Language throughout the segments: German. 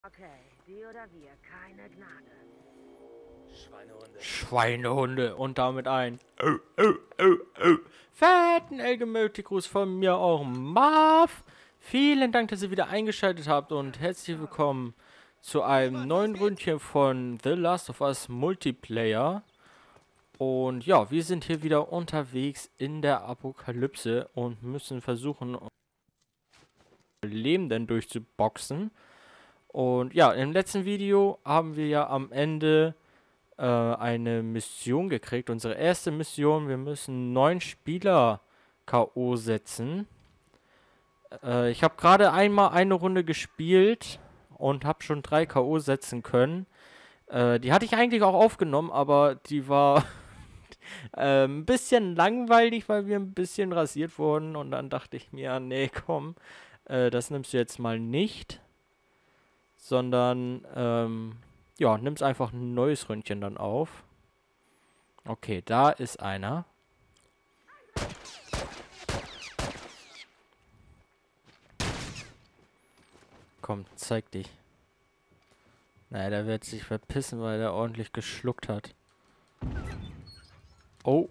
Okay, die oder wir, keine Gnade. Schweinehunde und damit ein fetten Elgemöti-Gruß von mir auch Marv. Vielen Dank, dass ihr wieder eingeschaltet habt und herzlich willkommen zu einem neuen Ründchen von The Last of Us Multiplayer. Und ja, wir sind hier wieder unterwegs in der Apokalypse und müssen versuchen, Lebenden durchzuboxen. Und ja, im letzten Video haben wir ja am Ende eine Mission gekriegt. Unsere erste Mission. Wir müssen 9 Spieler K.O. setzen. Ich habe gerade einmal eine Runde gespielt und habe schon 3 K.O. setzen können. Die hatte ich eigentlich auch aufgenommen, aber die war ein bisschen langweilig, weil wir ein bisschen rasiert wurden. Und dann dachte ich mir, nee, komm, das nimmst du jetzt mal nicht. Sondern, ja, nimm's einfach ein neues Ründchen dann auf. Okay, da ist einer. Komm, zeig dich. Naja, der wird sich verpissen, weil er ordentlich geschluckt hat. Oh.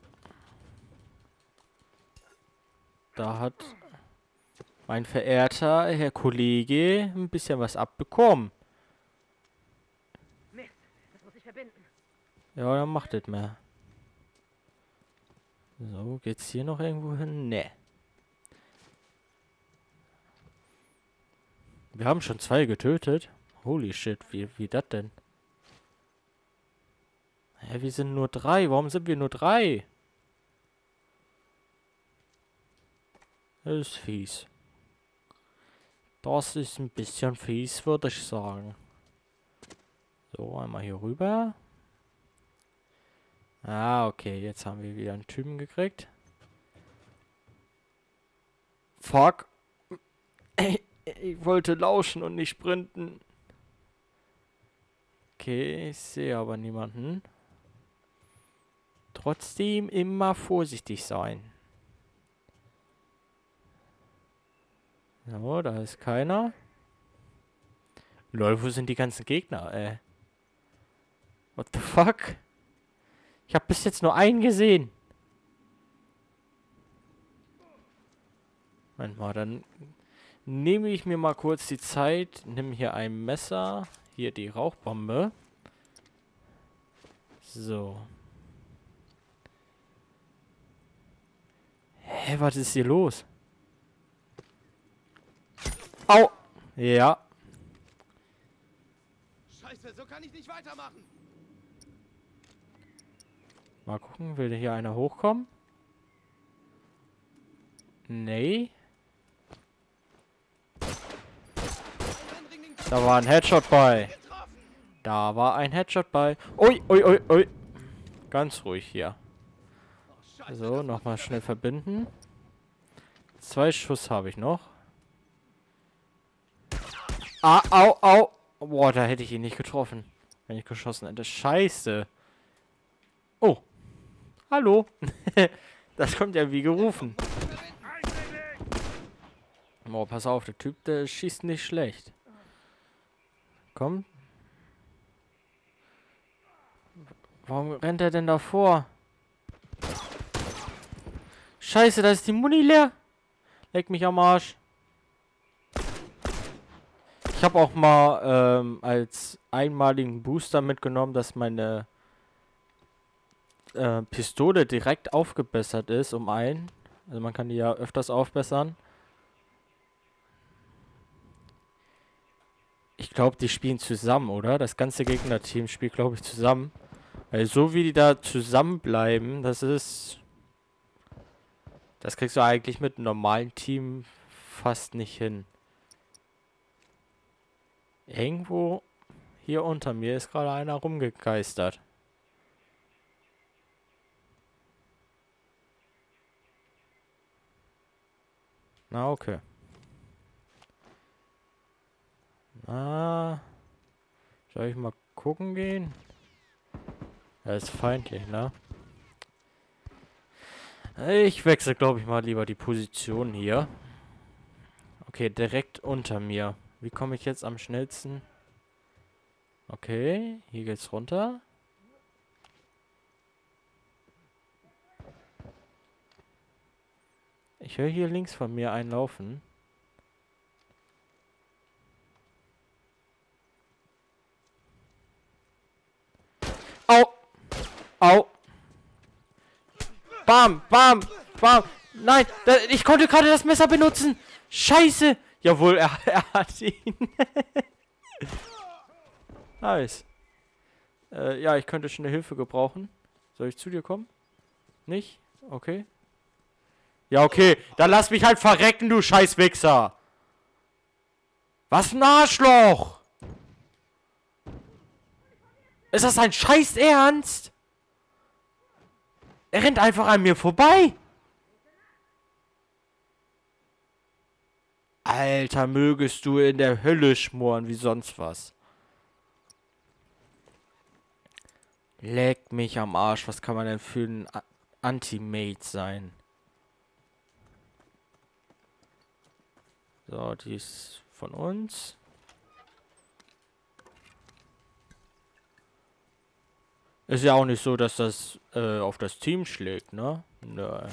Da hat mein verehrter Herr Kollege ein bisschen was abbekommen. Mist, das muss ich verbinden. Ja, dann macht das mehr. So, geht's hier noch irgendwo hin? Nee. Wir haben schon 2 getötet. Holy shit, wie das denn? Hä, wir sind nur 3. Warum sind wir nur 3? Das ist fies. Das ist ein bisschen fies, würde ich sagen. So, einmal hier rüber. Ah, okay, jetzt haben wir wieder einen Typen gekriegt. Fuck. Ich wollte lauschen und nicht sprinten. Okay, ich sehe aber niemanden. Trotzdem immer vorsichtig sein. So, da ist keiner. Lol, wo sind die ganzen Gegner, ey? What the fuck? Ich habe bis jetzt nur einen gesehen. Moment mal, dann nehme ich mir mal kurz die Zeit. Nimm hier ein Messer. Hier die Rauchbombe. So. Hä, was ist hier los? Au! Ja. Scheiße, so kann ich nicht weitermachen. Mal gucken, will hier einer hochkommen? Nee. Da war ein Headshot bei. Da war ein Headshot bei. Ui, ui, ui, ui. Ganz ruhig hier. So, nochmal schnell verbinden. 2 Schuss habe ich noch. Ah, au, au. Boah, da hätte ich ihn nicht getroffen, wenn ich geschossen hätte. Scheiße. Oh. Hallo. Das kommt ja wie gerufen. Oh, pass auf, der Typ, der schießt nicht schlecht. Komm. Warum rennt er denn davor? Scheiße, da ist die Muni leer. Leck mich am Arsch. Ich habe auch mal als einmaligen Booster mitgenommen, dass meine Pistole direkt aufgebessert ist um einen. Also man kann die ja öfters aufbessern. Ich glaube, die spielen zusammen, oder? Das ganze Gegnerteam spielt, glaube ich, zusammen. Weil so wie die da zusammenbleiben, das ist... Das kriegst du eigentlich mit einem normalen Team fast nicht hin. Irgendwo hier unter mir ist gerade einer rumgegeistert. Na, okay. Na, soll ich mal gucken gehen? Er ist feindlich, ne? Ich wechsle, glaube ich, mal lieber die Position hier. Okay, direkt unter mir. Wie komme ich jetzt am schnellsten Okay, hier geht's runter. Ich höre hier links von mir einen laufen. Au! Au! Bam! Bam! Bam! Nein! Ich konnte gerade das Messer benutzen! Scheiße! Jawohl, er hat ihn. Nice. Ja, ich könnte schnell Hilfe gebrauchen. Soll ich zu dir kommen? Nicht? Okay. Ja, okay. Dann lass mich halt verrecken, du Scheißwichser. Was ein Arschloch! Ist das ein Scheiß Ernst? Er rennt einfach an mir vorbei. Alter, mögest du in der Hölle schmoren wie sonst was. Leck mich am Arsch. Was kann man denn für ein Anti-Mate sein? So, die ist von uns. Ist ja auch nicht so, dass das auf das Team schlägt, ne? Nö.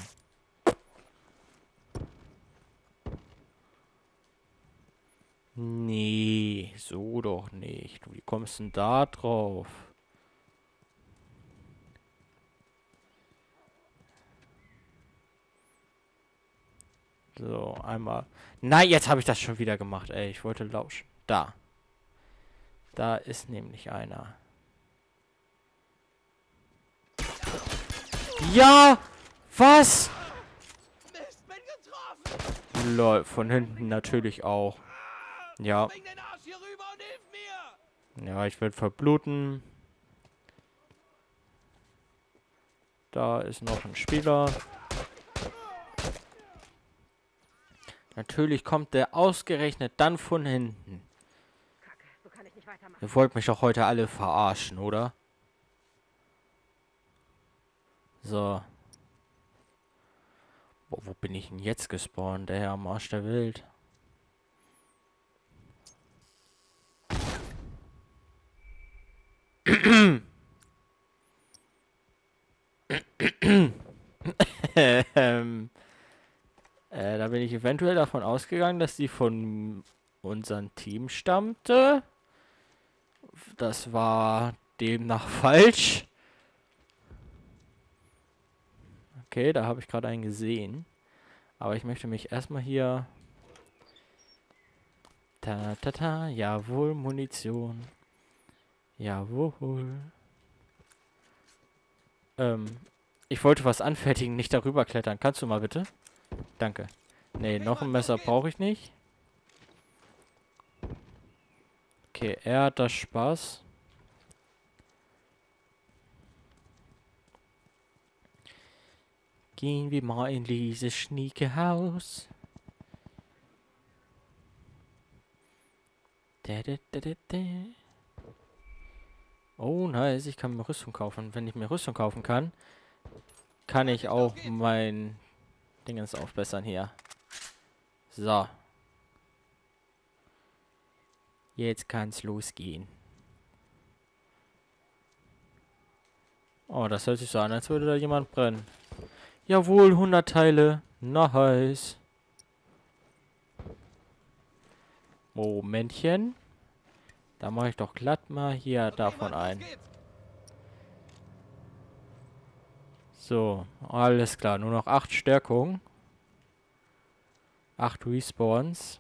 Nee, so doch nicht. Wie kommst denn da drauf? So, einmal. Nein, jetzt habe ich das schon wieder gemacht, ey. Ich wollte lauschen. Da. Da ist nämlich einer. Ja! Was? Mist, bin getroffen! Lol, von hinten natürlich auch. Ja. Bring den Arsch hier rüber und hilf mir! Ja, ich werde verbluten. Da ist noch ein Spieler. Natürlich kommt der ausgerechnet dann von hinten. Kacke, so kann ich nicht weitermachen. Ihr wollt mich doch heute alle verarschen, oder? So. Boah, wo bin ich denn jetzt gespawnt? Der Herr am Arsch der Welt. Da bin ich eventuell davon ausgegangen, dass die von unserem Team stammte. Das war demnach falsch. Okay, da habe ich gerade einen gesehen. Aber ich möchte mich erstmal hier... Jawohl, Munition. Jawohl. Ich wollte was anfertigen, nicht darüber klettern. Kannst du mal bitte? Danke. Nee, noch ein Messer brauche ich nicht. Okay, er hat das Spaß. Gehen wir mal in dieses schnieke Haus. Oh, nice. Ich kann mir Rüstung kaufen. Wenn ich mir Rüstung kaufen kann, kann ich auch mein Dingens aufbessern hier. So. Jetzt kann's losgehen. Oh, das hört sich so an, als würde da jemand brennen. Jawohl, 100 Teile. Nice. Momentchen. Da mache ich doch glatt mal hier davon ein. So, alles klar. Nur noch 8 Stärkung. 8 Respawns.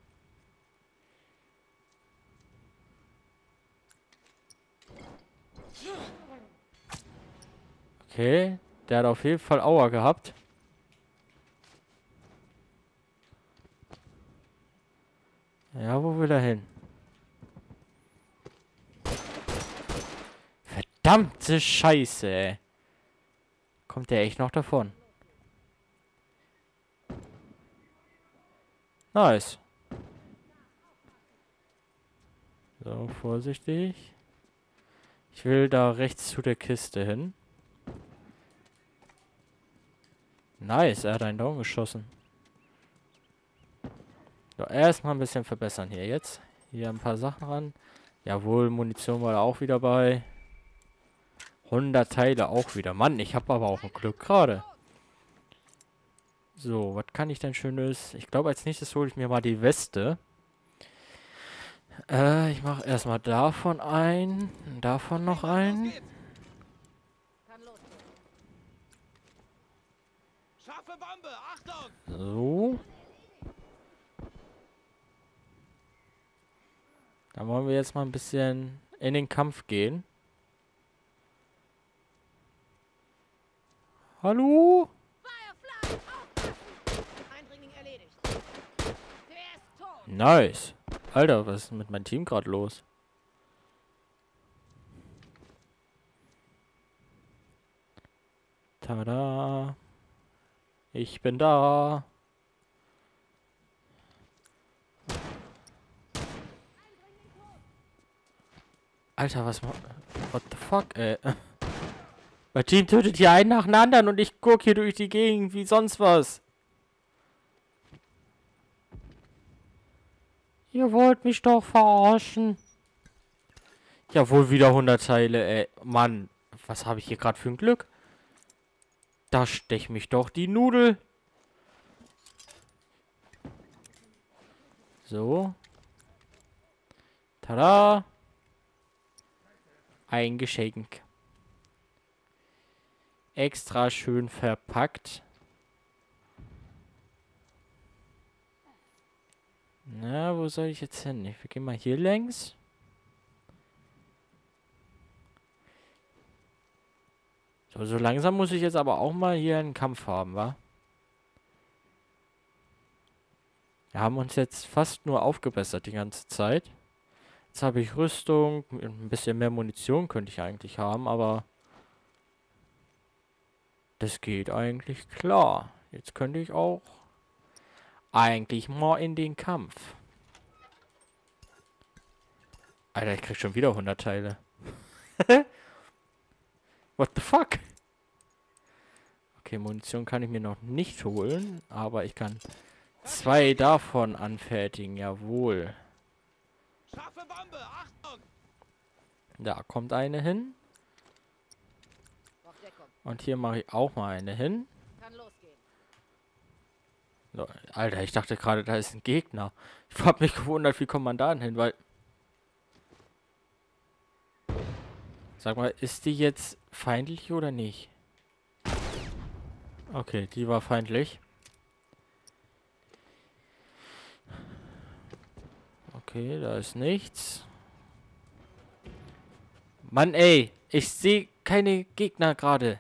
Okay, der hat auf jeden Fall Aua gehabt. Ja, wo will er hin? Verdammte Scheiße, ey. Kommt der echt noch davon? Nice. So, vorsichtig. Ich will da rechts zu der Kiste hin. Nice, er hat einen Down geschossen. So, erstmal ein bisschen verbessern hier jetzt. Hier ein paar Sachen ran. Jawohl, Munition war auch wieder bei. 100 Teile auch wieder. Mann, ich habe aber auch ein Glück gerade. So, was kann ich denn Schönes? Ich glaube, als nächstes hole ich mir mal die Weste. Ich mache erstmal davon ein. Davon noch ein. Kann losgehen. Scharfe Bombe, Achtung! So. Dann wollen wir jetzt mal ein bisschen in den Kampf gehen. Hallo? Firefly, aufpassen! Eindringling erledigt. Der ist tot. Nice. Alter, was ist mit meinem Team gerade los? Tada. Ich bin da. Alter, was macht... What the fuck, ey? Mein Team tötet hier einen nach dem anderen und ich guck hier durch die Gegend wie sonst was. Ihr wollt mich doch verarschen. Jawohl, wieder 100 Teile, ey. Mann, was habe ich hier gerade für ein Glück? Da stech mich doch die Nudel. So. Tada. Ein Geschenk. Extra schön verpackt. Na, wo soll ich jetzt hin? Wir gehen mal hier längs. So langsam muss ich jetzt aber auch mal hier einen Kampf haben, wa? Wir haben uns jetzt fast nur aufgebessert die ganze Zeit. Jetzt habe ich Rüstung, ein bisschen mehr Munition könnte ich eigentlich haben, aber das geht eigentlich klar. Jetzt könnte ich auch eigentlich mal in den Kampf. Alter, ich krieg schon wieder 100 Teile. What the fuck? Okay, Munition kann ich mir noch nicht holen, aber ich kann 2 davon anfertigen, jawohl. Scharfe Bombe, Achtung! Da kommt eine hin. Auf Deckung. Und hier mache ich auch mal eine hin. Kann losgehen. So, Alter, ich dachte gerade, da ist ein Gegner. Ich habe mich gewundert, wie kommt man da denn hin, weil... Sag mal, ist die jetzt feindlich oder nicht? Okay, die war feindlich. Okay, da ist nichts. Mann, ey, ich sehe keine Gegner gerade.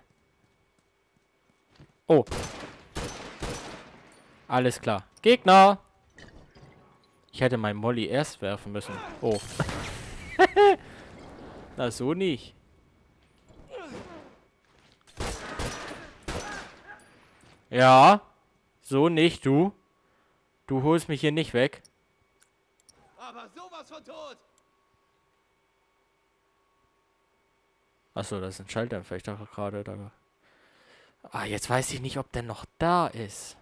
Oh. Alles klar. Gegner! Ich hätte meinen Molly erst werfen müssen. Oh. Na, so nicht. Ja. So nicht, du. Du holst mich hier nicht weg. Aber sowas von tot! Achso, das ist ein Schalldämpfer. Ich dachte gerade da. Ah, jetzt weiß ich nicht, ob der noch da ist.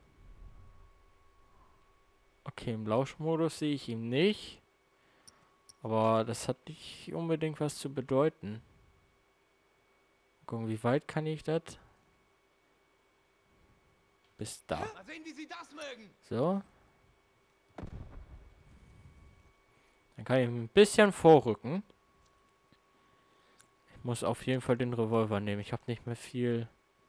Okay, im Lauschmodus sehe ich ihn nicht. Aber das hat nicht unbedingt was zu bedeuten. Gucken, wie weit kann ich das? Bis da. Mal sehen, wie Sie das mögen! So. Dann kann ich ein bisschen vorrücken. Ich muss auf jeden Fall den Revolver nehmen. Ich habe nicht mehr viel.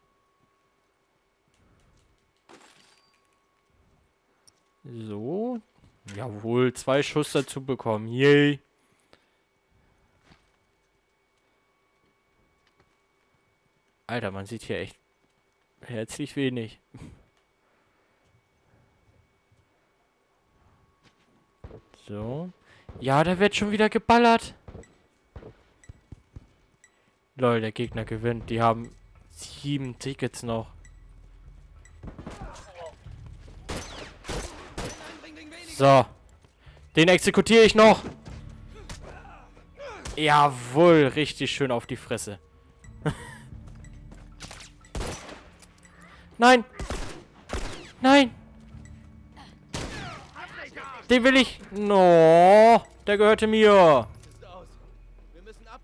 So. Jawohl, 2 Schuss dazu bekommen. Yay. Alter, man sieht hier echt herzlich wenig. So. Ja, da wird schon wieder geballert. Lol, der Gegner gewinnt. Die haben 7 Tickets noch. So. Den exekutiere ich noch. Jawohl, richtig schön auf die Fresse. Nein. Nein. Den will ich. No, der gehörte mir.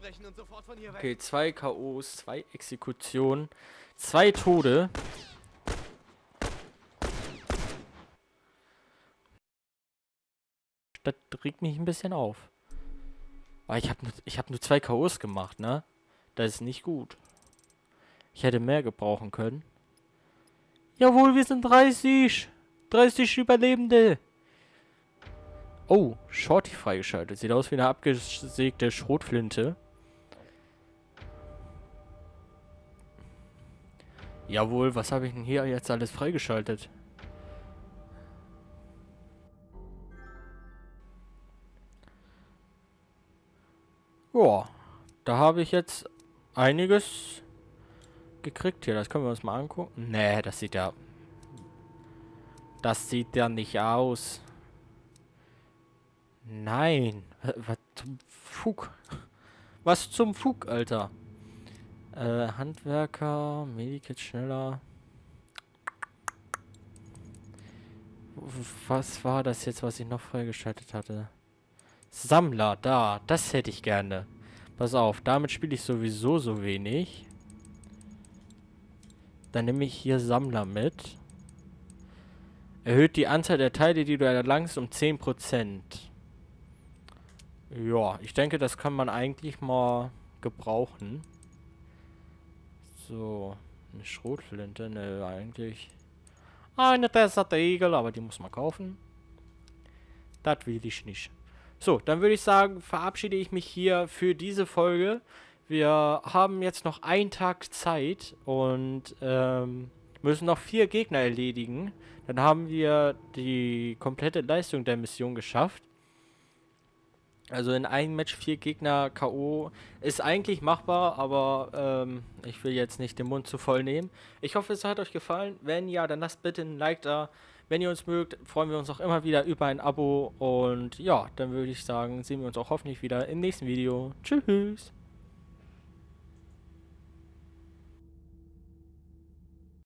abbrechen und sofort von hier weg. Okay, 2 KOs, 2 Exekutionen, 2 Tode. Das regt mich ein bisschen auf. Aber ich hab nur 2 KOs gemacht, ne? Das ist nicht gut. Ich hätte mehr gebrauchen können. Jawohl, wir sind 30. 30 Überlebende. Oh, Shorty freigeschaltet. Sieht aus wie eine abgesägte Schrotflinte. Jawohl, was habe ich denn hier jetzt alles freigeschaltet? Ja, da habe ich jetzt einiges gekriegt hier. Das können wir uns mal angucken. Nee, das sieht ja... Das sieht ja nicht aus. Nein. Was zum Fug? Was zum Fug, Alter? Handwerker, Medikit schneller. Was war das jetzt, was ich noch freigeschaltet hatte? Sammler, da. Das hätte ich gerne. Pass auf, damit spiele ich sowieso so wenig. Dann nehme ich hier Sammler mit. Erhöht die Anzahl der Teile, die du erlangst, um 10%. Ja, ich denke, das kann man eigentlich mal gebrauchen. So, eine Schrotflinte, ne, eigentlich. Eine Desert Eagle, aber die muss man kaufen. Das will ich nicht. So, dann würde ich sagen, verabschiede ich mich hier für diese Folge. Wir haben jetzt noch einen Tag Zeit und müssen noch 4 Gegner erledigen. Dann haben wir die komplette Leistung der Mission geschafft. Also in einem Match 4 Gegner K.O. ist eigentlich machbar, aber ich will jetzt nicht den Mund zu voll nehmen. Ich hoffe, es hat euch gefallen. Wenn ja, dann lasst bitte ein Like da. Wenn ihr uns mögt, freuen wir uns auch immer wieder über ein Abo. Und ja, dann würde ich sagen, sehen wir uns auch hoffentlich wieder im nächsten Video. Tschüss!